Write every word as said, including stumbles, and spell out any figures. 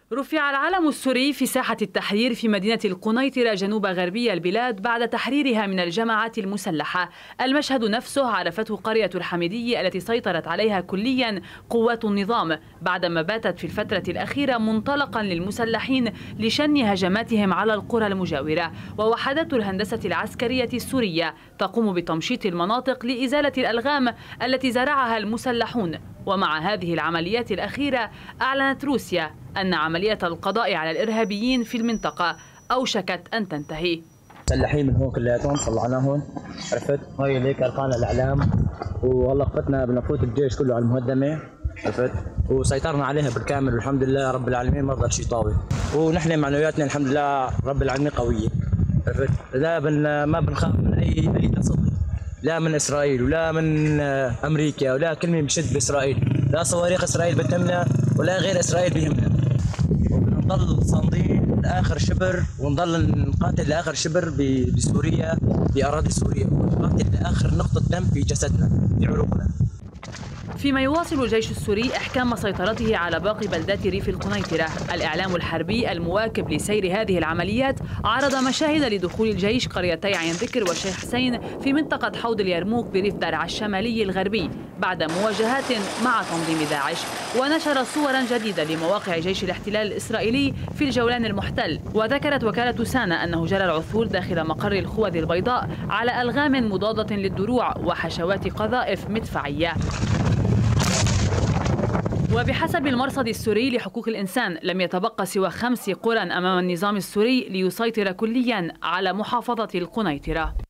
رفع العلم السوري في ساحة التحرير في مدينة القنيطرة جنوب غربي البلاد بعد تحريرها من الجماعات المسلحة. المشهد نفسه عرفته قرية الحميدية التي سيطرت عليها كليا قوات النظام بعدما باتت في الفترة الأخيرة منطلقا للمسلحين لشن هجماتهم على القرى المجاورة. ووحدات الهندسة العسكرية السورية تقوم بتمشيط المناطق لإزالة الألغام التي زرعها المسلحون. ومع هذه العمليات الأخيرة أعلنت روسيا أن عملية القضاء على الإرهابيين في المنطقة أوشكت أن تنتهي. مسلحين من هون كلياتهم طلعناهم، عرفت؟ هاي ليك ألقانا الإعلام والله فتنا بنفوت الجيش كله على المهدمة، عرفت؟ وسيطرنا عليها بالكامل والحمد لله رب العالمين ما ضل شيء طاوي، ونحن معنوياتنا الحمد لله رب العالمين قوية، عرفت؟ لا بن ما بنخاف من أي أي تصدي، لا من إسرائيل ولا من أمريكا ولا كلمة بشد بإسرائيل، لا صواريخ إسرائيل بتهمنا ولا غير إسرائيل بيهمنا. ونضل صامدين لآخر شبر ونضل نقاتل لآخر شبر بسوريا بأراضي سوريا، ونقاتل لآخر نقطة دم في جسدنا في عروقنا. فيما يواصل الجيش السوري إحكام سيطرته على باقي بلدات ريف القنيطرة، الإعلام الحربي المواكب لسير هذه العمليات عرض مشاهد لدخول الجيش قريتي عين ذكر والشيخ حسين في منطقة حوض اليرموك بريف درعا الشمالي الغربي بعد مواجهات مع تنظيم داعش، ونشر صورا جديدة لمواقع جيش الاحتلال الإسرائيلي في الجولان المحتل. وذكرت وكالة سانا أنه جرى العثور داخل مقر الخوذ البيضاء على ألغام مضادة للدروع وحشوات قذائف مدفعية. وبحسب المرصد السوري لحقوق الإنسان لم يتبقى سوى خمس قرى أمام النظام السوري ليسيطر كليا على محافظة القنيطرة.